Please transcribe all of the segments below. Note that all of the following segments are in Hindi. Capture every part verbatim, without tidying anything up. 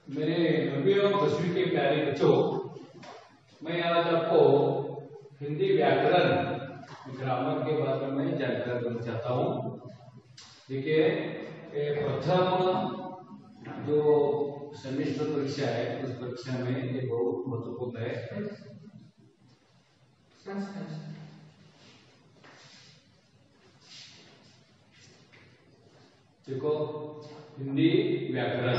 मेरे नवीं और दसवीं के प्यारे बच्चों, मैं आज आपको हिंदी व्याकरण ग्रामर के बारे में जानकारी देना चाहता हूँ। देखिए, प्रथम जो सेमेस्टर परीक्षा है उस परीक्षा में ये बहुत महत्वपूर्ण है। देखो, हिंदी व्याकरण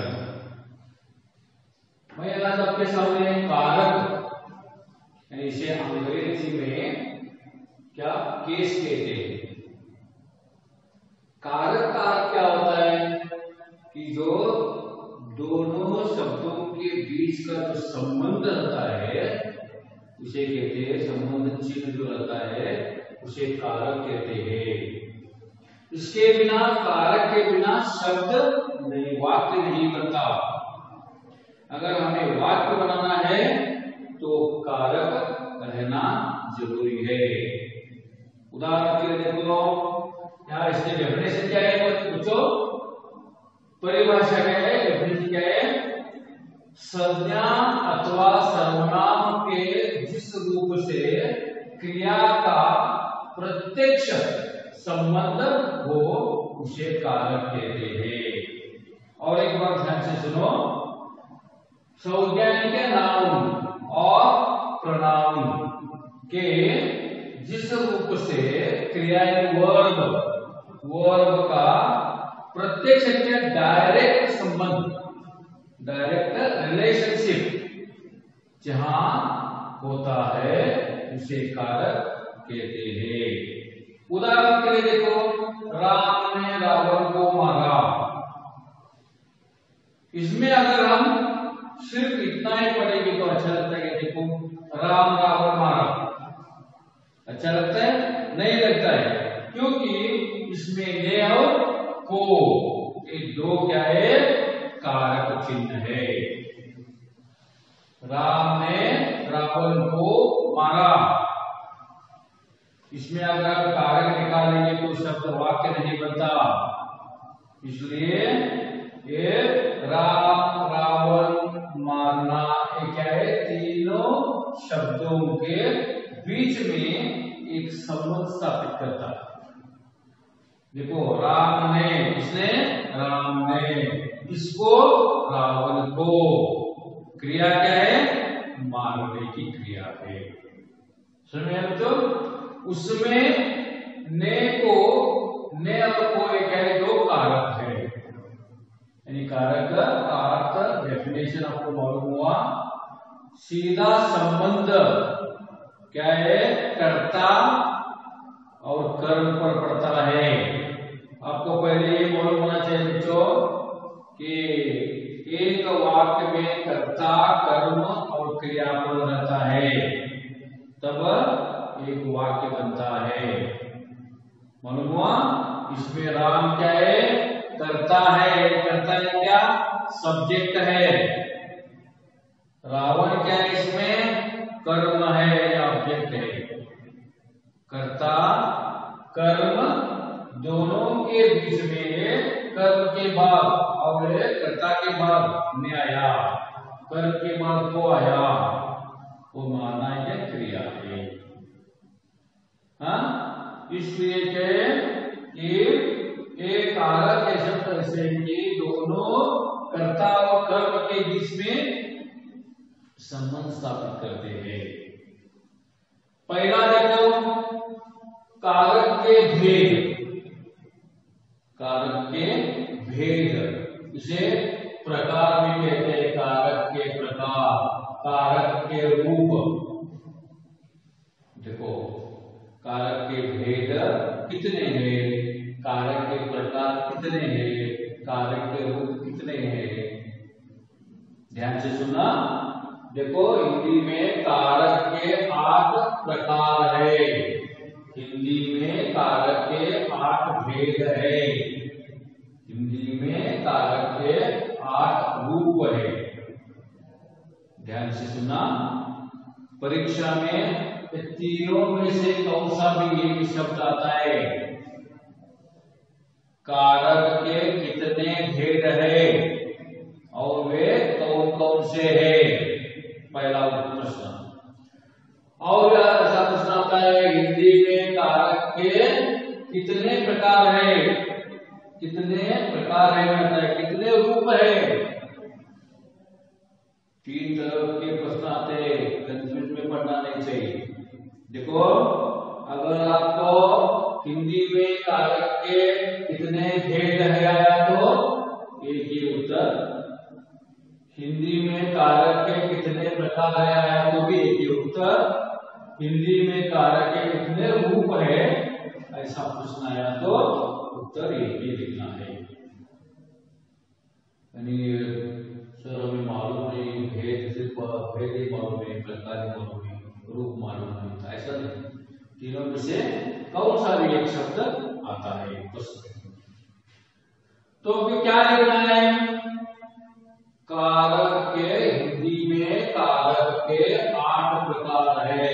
मैं आज आपके सामने कारक, यानी इसे अंग्रेजी में क्या केस कहते हैं। कारक का अर्थ क्या होता है कि जो दोनों शब्दों के बीच का जो संबंध रहता है उसे कहते हैं, संबंध चिन्ह जो रहता है उसे कारक कहते हैं। इसके बिना, कारक के बिना शब्द नहीं, वाक्य नहीं बनता। अगर हमें वाक्य बनाना है तो कारक रहना जरूरी है। उदाहरण के लिए देखो, यहाँ इसकी डेफिनेशन क्या है बच्चों, परिभाषा क्या है, डेफिनेशन क्या है, संज्ञा अथवा सर्वनाम के जिस रूप से क्रिया का प्रत्यक्ष संबंध हो उसे कारक कहते हैं। और एक बार ध्यान से सुनो, संज्ञा के नाउन और प्रोनाउन के जिस रूप से क्रिया वर्ब वर्ब का प्रत्यक्ष के डायरेक्ट संबंध, डायरेक्ट रिलेशनशिप जहां होता है उसे कारक कहते हैं। उदाहरण के लिए देखो, राम ने रावण को मारा। इसमें अगर हम सिर्फ इतना ही पढ़ेंगे तो अच्छा लगता है। देखो, राम रावण मारा, अच्छा लगता है? नहीं लगता है, क्योंकि इसमें ने और को, ये दो क्या है, कारक चिन्ह है। राम ने रावण को मारा, इसमें अगर आप कारक निकालेंगे तो शब्द वाक्य नहीं बनता। इसलिए ये राम रावण मारना ये क्या है, तीनों शब्दों के बीच में एक संबंध स्थापित करता है। देखो, राम ने, इसने राम ने, इसको रावण को, क्रिया क्या है, मारने की क्रिया है। समझे बच्चों? उसमें ने को, ने और को एक है, दो कारक है। यानी कारक का अर्थ, डेफिनेशन आपको मालूम हुआ, सीधा संबंध क्या है, कर्ता और कर्म पर पड़ता है। आपको पहले ये मालूम होना चाहिए बच्चों कि एक वाक्य में कर्ता, कर्म और क्रियापद रहता है, तब एक वाक्य बनता है। मालूम हुआ? इसमें राम क्या है, कर्ता है, कर्ता है क्या, सब्जेक्ट है। रावण क्या है, इसमें कर्म है या ऑब्जेक्ट है। कर्ता कर्म दोनों के बीच में कर्म के बाद और कर्ता के बाद ने आया, कर्म के बाद को आया, वो माना है क्रिया है। हाँ, इसलिए के एक कारक के शब्द ऐसे कि दोनों कर्ता और कर्म के बीच में संबंध स्थापित करते हैं। पहला देखो, कारक के भेद, कारक के भेद, इसे प्रकार भी कहते हैं। कारक के प्रकार, कारक के रूप। देखो, कारक के भेद कितने हैं, कारक के प्रकार कितने हैं, कारक के रूप कितने हैं, ध्यान से सुना। देखो, हिंदी में कारक के आठ प्रकार है, हिंदी में कारक के आठ भेद है, हिंदी में कारक के आठ रूप है। ध्यान से सुना। परीक्षा में तीनों में से कौन सा भी एक शब्द आता है, कारक के कितने भेद है और वे कौन कौन से है? पहला प्रश्न। और ऐसा प्रश्न आता है हिंदी में कारक के कितने प्रकार है? कितने प्रकार है आता है, कितने रूप है? तीन तरह के प्रश्न आते हैं, कंफ्यूज में पढ़ना नहीं चाहिए। देखो, अगर आपको हिंदी में कारक के कितने भेद है आया तो एक ही उत्तर, हिंदी में कारक के कितने प्रकार है आया तो भी एक ही उत्तर, हिंदी में कारक के कितने रूप है ऐसा प्रश्न आया तो उत्तर एक ही लिखना है। यानी सर हमें मालूम नहीं, भेद सिर्फ भेद ही मालूम है, प्रकार ही मालूम है, रूप मालूम नहीं, ऐसा नहीं। तीनों में से कौन सा भी एक शब्द आता है प्रश्न। तो फिर क्या लिखना है? कारक के हिंदी में कारक के आठ प्रकार है।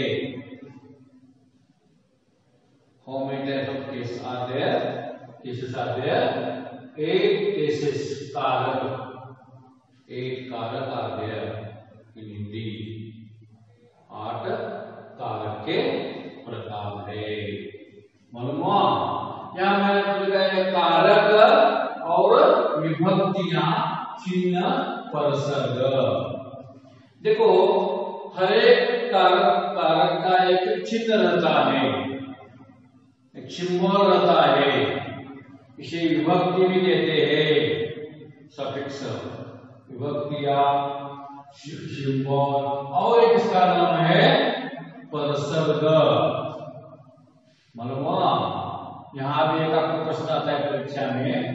How many types of cases are there? Cases are there. Eight cases कारक, eight कारक are there in हिंदी। आठ कारक के प्रकार है। मालूम हुआ? यहाँ मैंने लिखा है कारक और विभक्तियां, चिन्ह, परसर्ग। देखो, हर एक कारक कारक का एक चिन्ह रहता है, एक सिंबल रहता है, इसे विभक्ति भी कहते हैं, सफिक्स, विभक्तियां, सिंबल। और एक इसका नाम है परसर्ग। मालूम हुआ? यहां भी एक आपको प्रश्न आता है परीक्षा में,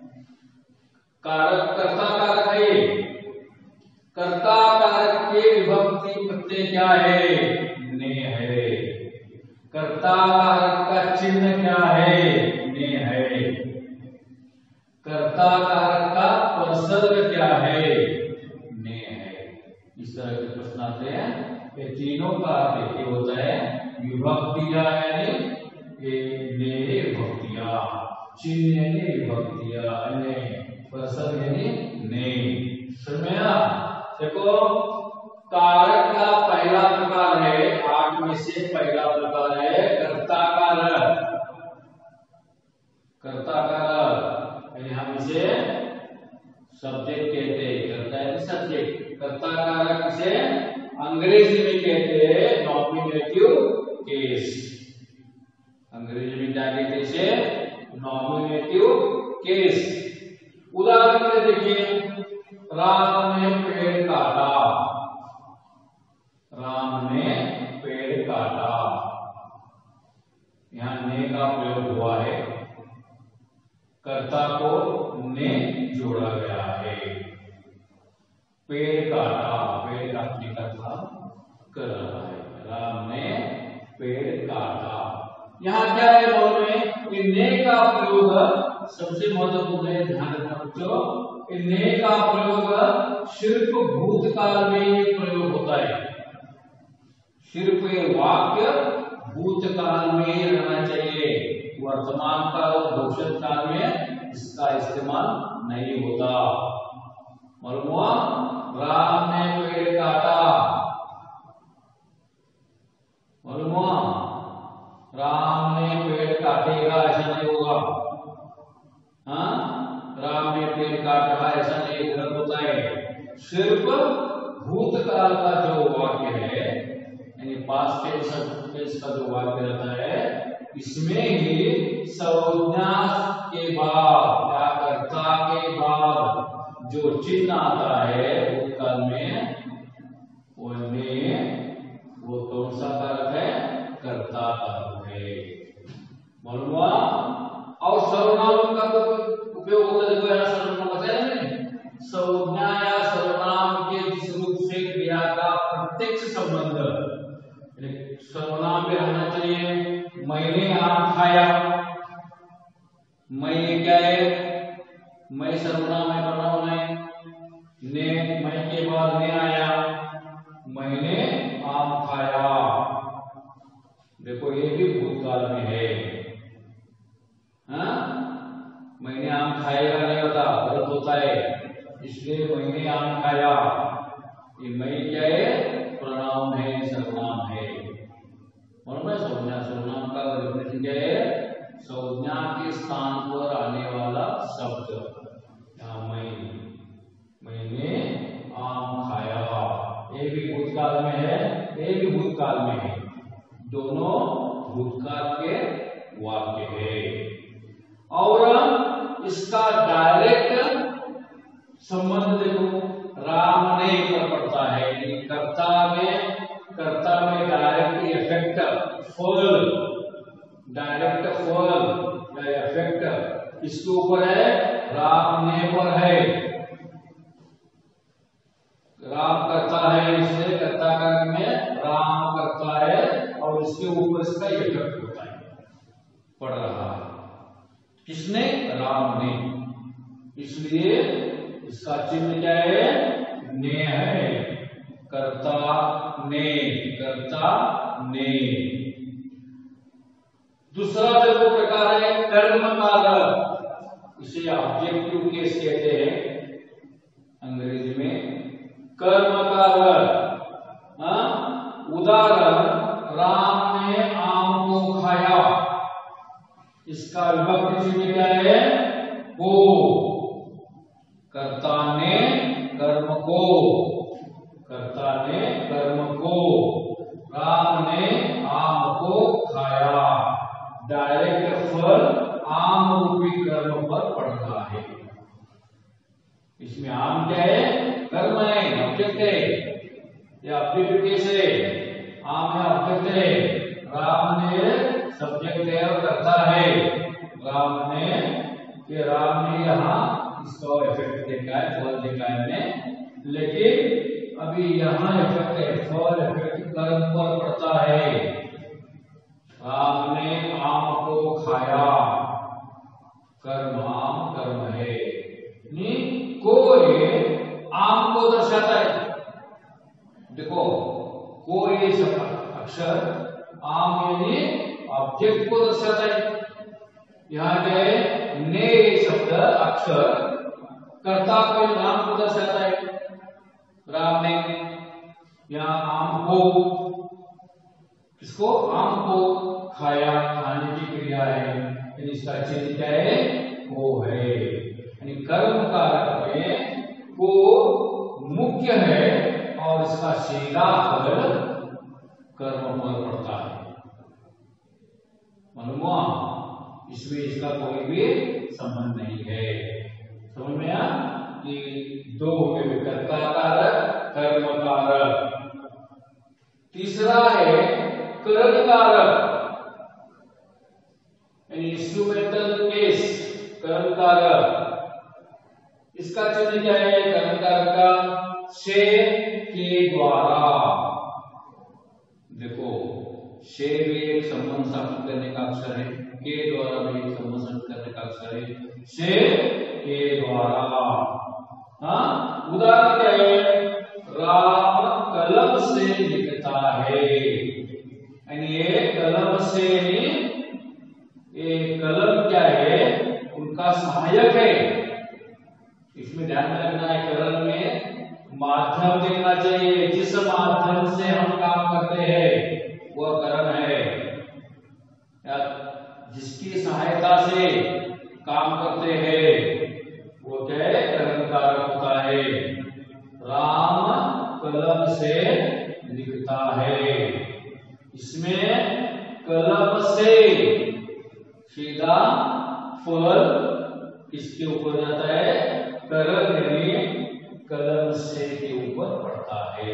कारक कर्ता कारक है, कर्ता कारक के विभक्ति प्रत्यय क्या है? ने है। कर्ता कारक का चिन्ह क्या है? ने है। कर्ता कारक का परसर्ग क्या है? ने है। इस तरह के प्रश्न आते हैं। ये तीनों का अर्थ ये होता है विभक्तियां, यानी ने विभक्तियां, चिन्ह यानी विभक्तियां, ने परसर्ग यानी ने। समझा? देखो, कारक का पहला प्रकार है, आठ में से पहला प्रकार है कर्ता कारक। कर्ता कारक यानी हम इसे सब्जेक्ट कहते हैं, कर्ता यानी सब्जेक्ट। कर्ता कारक इसे अंग्रेजी में कहते हैं नॉमिनेटिव केस। अंग्रेजी में क्या कहते हैं इसे? Nominative case. उदाहरण के लिए देखिए, राम ने पेड़ काटा, राम ने पेड़ काटा, यहां ने का प्रयोग हुआ है, कर्ता को ने जोड़ा गया है। पेड़ काटा, पेड़ काटने का काम कर रहा है, राम ने पेड़ काटा। यहाँ क्या है बोल रहे हैं? ने का प्रयोग सबसे महत्वपूर्ण है, ध्यान रखना बच्चों। ने का प्रयोग सिर्फ भूतकाल में ये प्रयोग होता है, सिर्फ ये वाक्य भूतकाल में रहना चाहिए, वर्तमान काल और भविष्य काल में इसका इस्तेमाल नहीं होता। मालूम हुआ? राम ने पेड़ काटा, मालूम हुआ? राम ने पेड़ काटेगा ऐसा नहीं होगा। हाँ, राम ने पेड़ काट रहा ऐसा नहीं गलत होता है। सिर्फ भूतकाल का जो वाक्य है, यानी पास्ट टेंस का जो वाक्य रहता है, इसमें ही संज्ञा के बाद या कर्ता के बाद जो चिन्ह आता है भूतकाल में, वो ने, वो कौन सा कारक है? कर्ता कारक है। मालूम हुआ? और सर्वनाम का तो उपयोग होता है, देखो यहाँ सर्वनाम बताया मैंने, संज्ञा या सर्वनाम के जिस रूप से क्रिया का प्रत्यक्ष संबंध, सर्वनाम भी रहना चाहिए। मैंने आम खाया, मैं क्या है? मैं सर्वनाम है, प्रोनाउन है। ने, मैं के बाद ने आया, मैंने आम खाया। देखो, ये भी भूतकाल में है। हाँ, मैंने आम खाएगा नहीं होता, गलत होता है, इसलिए मैंने आम खाया। ये मैं क्या है? प्रनाम है, सर्वनाम है। और मैं संज्ञा, सर्वनाम का डेफिनेशन क्या है? संज्ञा के स्थान पर आने वाला शब्द। यहाँ मैं, मैंने आम खाया, ये भी भूतकाल में है, ये भी भूतकाल में है, दोनों भूतकाल के वाक्य है। और इसका डायरेक्ट संबंध देखो, राम ने पर पड़ता है, कर्ता में, कर्ता में डायरेक्ट इफेक्ट, फल, डायरेक्ट फल या इफेक्ट इसके ऊपर है, राम ने पर है। राम करता है, इसलिए कर्ता कर्म में राम करता है और इसके ऊपर इसका इफेक्ट होता है, पड़ रहा है। किसने? राम ने। इसलिए इसका चिन्ह क्या है? ने है, कर्ता ने, कर्ता ने। दूसरा जो प्रकार है कर्म काल, इसे ऑब्जेक्टिव केस कहते हैं अंग्रेजी में। कर्म काल, उदाहरण राम ने आम को खाया, इसका विभक्ति चिन्ह क्या है? को। कर्ता ने कर्म को, कर्ता ने कर्म को, राम ने आम को खाया, डायरेक्ट फल आम रूपी कर्म पर पड़ रहा है। इसमें आम क्या है? कर्म है, ऑब्जेक्ट है, या ऑब्जेक्ट केस है। आम है ऑब्जेक्ट है, राम ने सब्जेक्ट है और कर्ता है। राम ने, कि राम ने यहाँ इसका इफेक्ट देखा है, फल देखा है ने, लेकिन अभी यहाँ इफेक्ट है, फल इफेक्ट कर्म पर पड़ता है। राम ने आम को खाया, कर्म आम कर्म है, नहीं कोई आम को दर्शाता है। देखो कोई शब्द अक्षर आम यानी ऑब्जेक्ट को दर्शाता है। यहाँ क्या है? ने शब्द अक्षर कर्ता को, नाम को दर्शाता है। राम ने, यहाँ आम को, इसको आम को खाया, खाने की क्रिया है, यानी इसका चिन्ह क्या है? को है। यानी कर्म कारक में को मुख्य है और इसका सीधा फल कर्म पर पड़ता है। मालूम? इसमें इसका कोई भी संबंध नहीं है। समझ में आया? कि दो हो गए, कर्ता कारक, कर्म कारक। तीसरा है करण कारक, इंस्ट्रूमेंटल केस, करण कारक। इसका चिन्ह क्या है? करण कारक का से, के द्वारा। देखो से भी एक संबंध स्थापित करने का अक्षर है, के द्वारा भी एक संबंध स्थापित करने का अक्षर है, से के द्वारा। हाँ, उदाहरण क्या है? राम कलम से लिखता है, यानी ये कलम से, ये कलम क्या है? उनका सहायक है। इसमें ध्यान में रखना है, कलम में माध्यम देखना चाहिए, जिस माध्यम से हम काम करते हैं वह करण है, या जिसकी सहायता से काम करते हैं वो क्या है? करण कारक होता है। राम कलम से लिखता है, इसमें कलम से सीधा फल किसके ऊपर जाता है? करण यानी कलम से के ऊपर पड़ता है।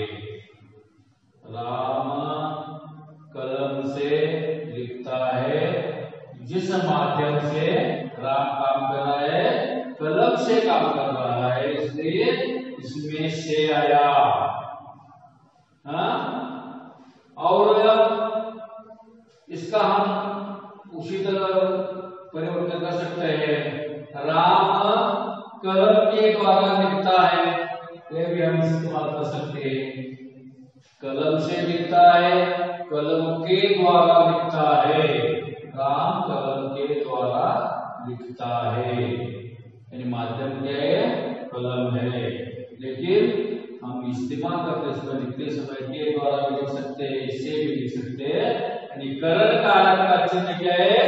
राम कलम से लिखता है, जिस माध्यम से राम काम कर रहा है, कलम से काम कर रहा है, इसलिए इसमें से आया। हाँ? और इसका हम उसी तरह परिवर्तन कर सकते हैं। राम कलम के द्वारा लिखता है, यह भी हम इस्तेमाल कर सकते हैं। कलम से लिखता है, कलम के द्वारा लिखता है। राम कलम के द्वारा लिखता है, यानी माध्यम क्या है? कलम है। लेकिन हम इस्तेमाल करते इसमें लिखते समय के द्वारा भी लिख सकते हैं, इससे भी लिख सकते हैं। यानी करण कारक का चिन्ह क्या है?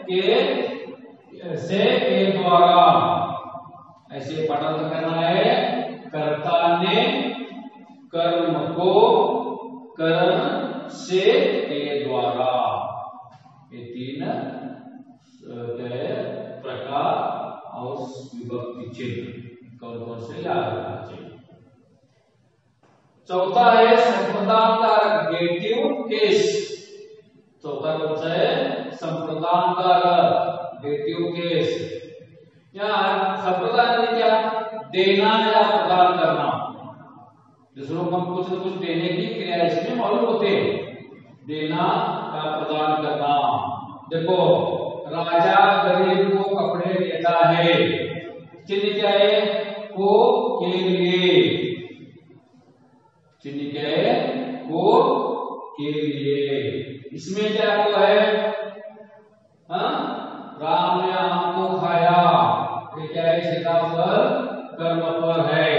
के से के द्वारा। ऐसे पठन करना है। कर्ता ने कर्म को करण से के द्वारा। ये तीन क्या है प्रकार और विभक्ति चिन्ह कौन कौन से याद रखना चाहिए। चौथा है संप्रदानकारक डेटिव केस। चौथा कौन सा है? संप्रदानकारक डेटिव केस। यहाँ संप्रदान में क्या? देना या प्रदान करना। दूसरों को हम कुछ न कुछ देने की क्रिया इसमें मालूम होते हैं। देना या प्रदान करना। देखो राजा गरीब को कपड़े देता है। चिन्ह क्या है? को के लिए। चिन्ह क्या है? को के लिए। इसमें क्या को है? हाँ? राम ने आम को खाया। ये क्या है? सीधा फल कर्म पर है।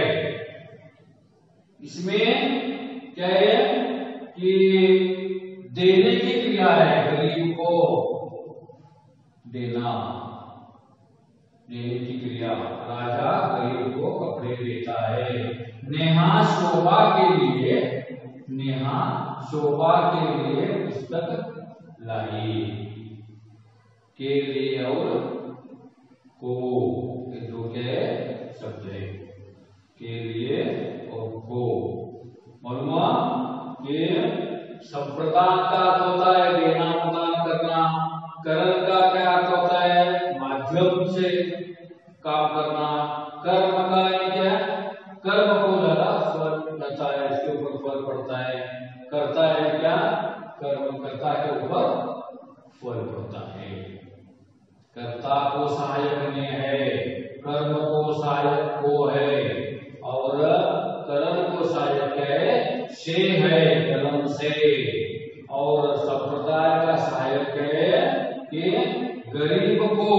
इसमें क्या है कि देने की क्रिया है। गरीब को देना, देने की क्रिया। राजा गरीब को कपड़े देता है। नेहा शोभा के लिए, नेहा शोभा के लिए पुस्तक लाई। के लिए और को, ये दो क्या है शब्द है। के लिए और को। मालूम ये संप्रदान का अर्थ होता है देना प्रदान करना। करण का क्या अर्थ होता है? माध्यम से काम करना। कर्म का क्या? कर्म को ज्यादा फल मिलता है, इसके ऊपर फल पड़ता है। करता है क्या? कर्म करता के ऊपर फल पड़ता है। कर्ता को सहायक ने है, कर्म को सहायक को है, और करण को सहायक है से है, कलम से। और संप्रदाय का सहायक है कि गरीब को।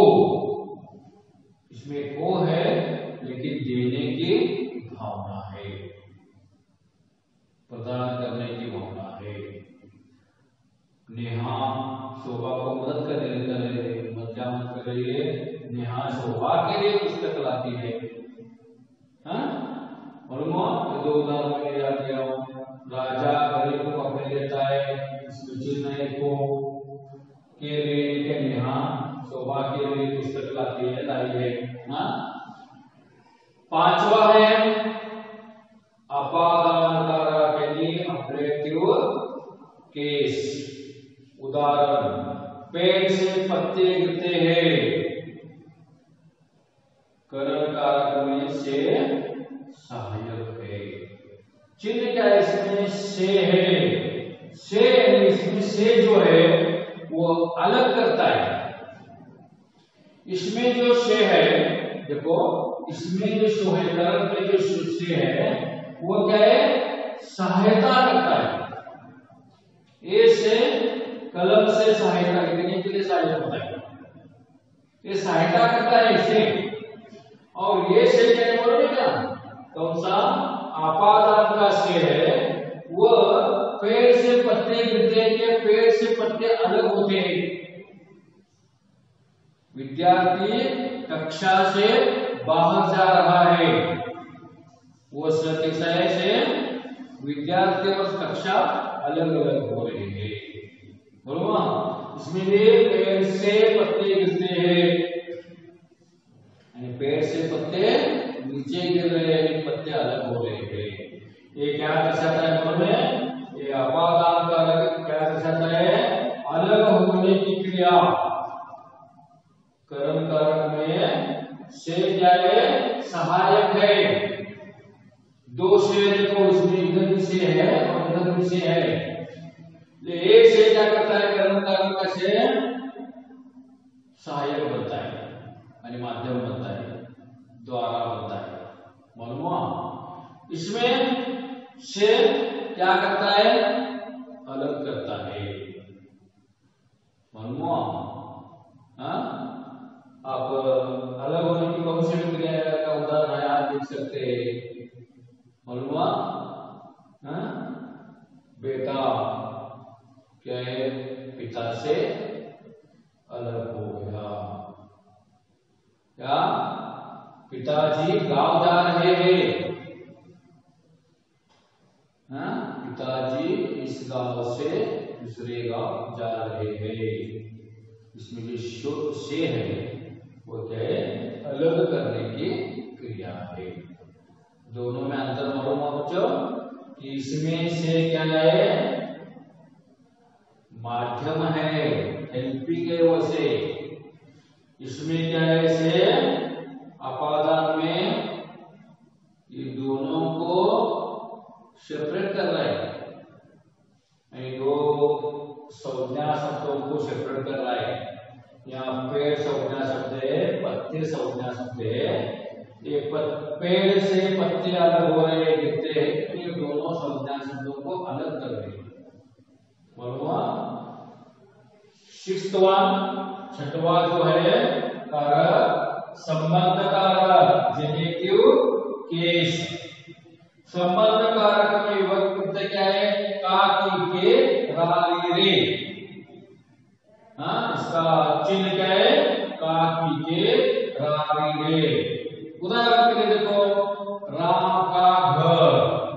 इसमें को है लेकिन देने की भावना है, प्रदान करने की भावना है। नेहा शोभा को मदद कर मदद कर रही है। नेहा शोभा के लिए पुस्तक लाती है। हाँ? दो उदाहरण में याद दिया हूं। राजा गरीब को कपड़े देता है, इसमें चिन्ह है को के लिए। के नेहा शोभा के लिए पुस्तक लाती है, लाई है। हाँ? पांचवा है अपादानकारक के लिए ऑपरेटिव केस। उदाहरण पेड़ से पत्ते गिरते हैं। करण कारक में से सहायक है। चिन्ह क्या है? इसमें से है। से इसमें से जो है वो अलग करता है। इसमें जो से है, देखो इसमें जो सो है, करण में जो से है वो क्या है? सहायता करता है। ए से कलम से सहायता लिखने के लिए सहायक होता है। ये सहायता करता है इसे। और ये से क्या है बोलोगे क्या? कौन सा? आपादान का से है। वो पेड़ से पत्ते गिरते हैं, पेड़ से पत्ते अलग होते हैं। विद्यार्थी कक्षा से बाहर जा रहा है। वो सत्य से विद्यार्थी और कक्षा अलग अलग हो रहे हैं। बोलो इसमें भी पेड़ से पत्ते गिरते हैं, पेड़ से पत्ते नीचे गिर रहे हैं, पत्ते अलग हो रहे हैं। ये क्या दर्शाता है? बोलो ये अपादान कारक क्या दर्शाता है? अलग होने की क्रिया। करण कारक में से क्या है? सहायक है। दो से देखो, इसमें इधर भी से है और इधर भी से है। एक से क्या करता है? करण कारक का से सहायक बनता है, यानी माध्यम बनता है, द्वारा बनता है। मालूम? इसमें से क्या करता है? अलग करता है। मालूम? हाँ? आप अलग होने की कौन सी क्रिया का उदाहरण है आप देख सकते हैं। मालूम? क्या है, पिता से अलग हो गया। क्या, पिताजी गांव जा रहे हैं, हाँ, पिताजी इस गांव से दूसरे गांव जा रहे हैं। इसमें जो से है वो क्या है, अलग करने की क्रिया है। दोनों में अंतर मालूम हो बच्चों कि इसमें से क्या है, माध्यम है, हेल्पिंग है वो से। इसमें क्या है, से अपादान में ये दोनों को सेपरेट कर रहा है, दो संज्ञा शब्दों को सेपरेट कर रहा है। यहाँ पेड़ संज्ञा शब्द है, पत्ते संज्ञा शब्द है। ये पेड़ से पत्ते अलग हो रहे हैं, गिरते हैं, तो ये दोनों संज्ञा शब्दों को अलग कर रहे हैं। बोलवा सिक्स्थवा, छठवा जो है कारक, संबंध कारक, जेनेटिव केस। संबंध कारक में विभक्ति क्या है, का, की, के, रा, री, रे। हाँ, इसका चिन्ह क्या है, का, की, के, रा, री, रे। उदाहरण के लिए देखो, राम का घर,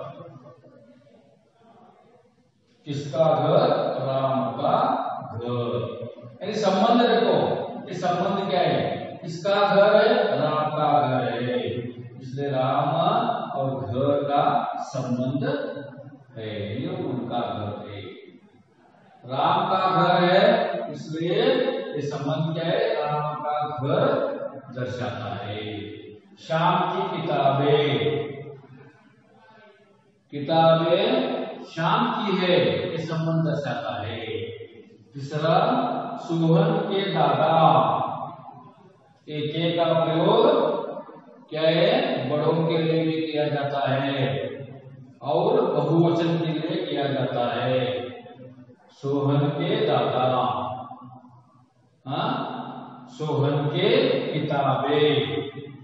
किसका घर, राम का घर। यानी संबंध देखो, ये संबंध क्या है, किसका घर है, राम का घर है, इसलिए राम और घर का संबंध है, ये उनका घर है। राम का घर है, इसलिए ये संबंध क्या है, राम का घर दर्शाता है। श्याम की किताबें, किताबें श्याम की है, ये संबंध दर्शाता है। तीसरा, सोहन के दादा, एक एक का प्रयोग क्या है, बड़ों के लिए भी किया जाता है और बहुवचन के लिए किया जाता है। सोहन के दादा, हाँ, सोहन के किताबें,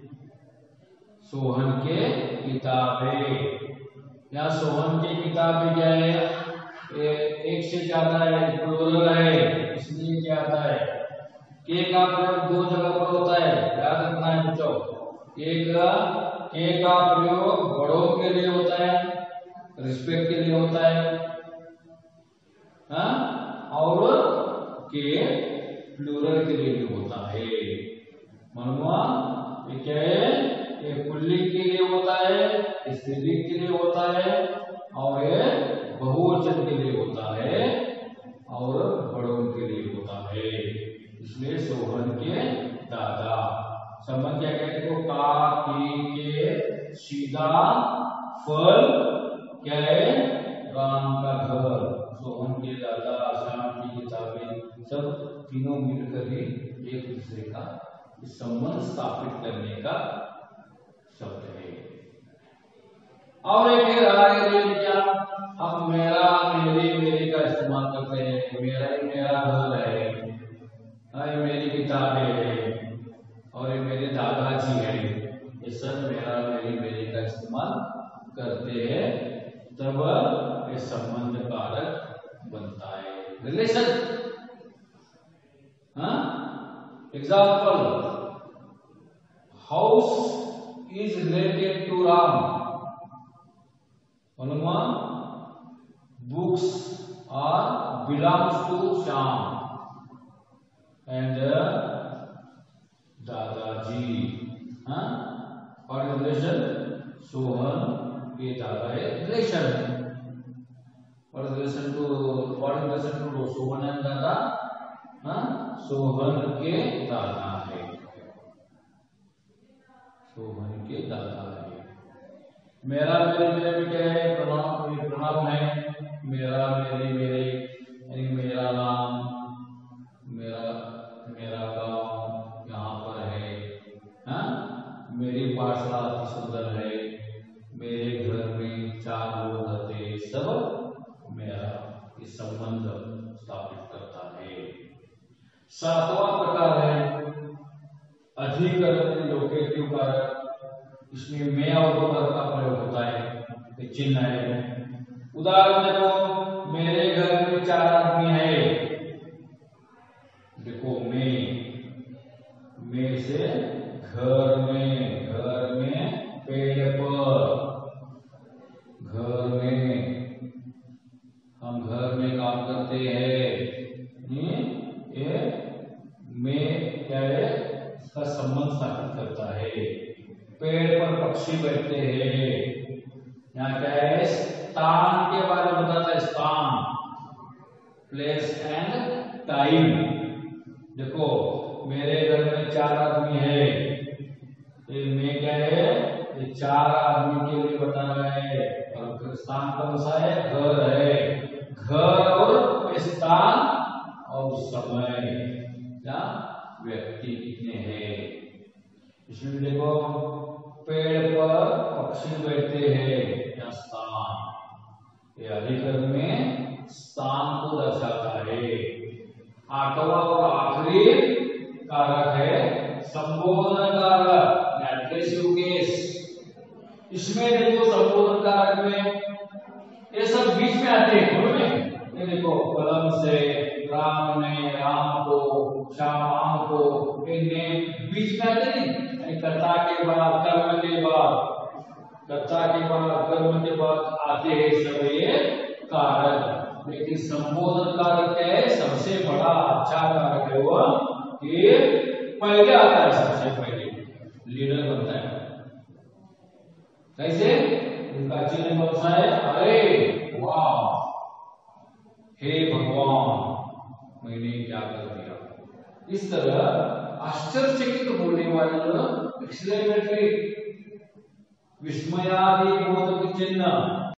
सोहन के किताबें। यहाँ सोहन की किताबें क्या है, ए, एक से ज्यादा है, प्लूरल है, इसलिए क्या आता है, के का प्रयोग दो जगह पर होता है, याद रखना है बच्चों। एक के का प्रयोग बड़ों के लिए होता है, रिस्पेक्ट के लिए होता है, हाँ, और के प्लूरल के लिए भी होता है। मालूम ये क्या है, ये पुल्लिंग के लिए होता है, स्त्रीलिंग के लिए होता है, और ये बहुवचन के लिए होता है और बड़ों के लिए होता है। इसलिए सोहन के दादा, संबंध क्या कहते हैं, का, की, के, सीधा फल क्या है, राम का घर, सोहन के दादा, श्याम की किताबें, सब तीनों मिलकर ही एक दूसरे का संबंध स्थापित करने का शब्द है। और एक है राय, क्या, हम मेरा, मेरी, मेरी का इस्तेमाल करते हैं। मेरा ही मेरा घर है, ये मेरी किताबें है, और ये मेरे दादाजी है, ये सब मेरा, मेरी, मेरी का इस्तेमाल करते हैं, तब ये संबंध कारक बनता है, रिलेशन। हाँ, example, house is related to Ram. Hanuman, books are belongs to Shyam, and uh, Dadaji. हाँ, और रिलेशन सोहन के दादा है, रिलेशन और रिलेशन टू और रिलेशन टू सोहन एंड दादा, हाँ, सोहन के दादा है, सोहन के दादा है। मेरा, मेरे, मेरे में क्या है, प्रणाम, प्रणाम है, मेरा, मेरी, मेरे, यानी मेरा नाम, मेरा मेरा गांव यहाँ पर है, हाँ, मेरी पाठशाला अति सुंदर है, मेरे घर में चार लोग रहते हैं, सब मेरा, इस संबंध स्थापित करता है। सातवां प्रकार है अधिकरण लोकेटिव कारक। इसमें मैं और पर का प्रयोग होता है, चिन्ह है। उदाहरण देखो, मेरे घर में चार आदमी है। देखो मैं मैं से घर में, घर में पेड़ पर, घर में हम घर में काम करते हैं। ये मैं क्या है, इसका संबंध स्थापित करता है। पेड़ पर पक्षी बैठते हैं। यहाँ क्या है, स्थान के बारे में बताता है, स्थान, प्लेस एंड टाइम। देखो मेरे घर में चार आदमी है, ये मैं क्या है, ये चार आदमी के लिए बता रहा है। और स्थान कौन सा है, घर है। घर और स्थान और समय या व्यक्ति कितने हैं। इसमें देखो पेड़ पर पक्षी बैठते हैं या स्थान, ये अधिकरण में स्थान को दर्शाता है। आठवां और आखिरी कारक है संबोधन कारक, एड्रेसिव केस। इसमें देखो संबोधन कारक में ये सब बीच में आते हैं। ये देखो कलम से, राम ने राम को, श्याम को, इनने बीच में आते नहीं। कर्ता के बाद, कर्म के बाद, कर्ता के बाद, कर्म के बाद आते हैं सब ये कारक। लेकिन संबोधन कारक क्या है, सबसे बड़ा अच्छा कारक है वो कि पहले आता है, सबसे पहले लीडर बनता है। कैसे, उनका चिन्ह कौन सा है, अरे वाह, हे भगवान मैंने क्या कर दिया। इस तरह आश्चर्यचकित होने वाले एक्सक्लेमेटरी, विस्मयादि बोधक चिन्ह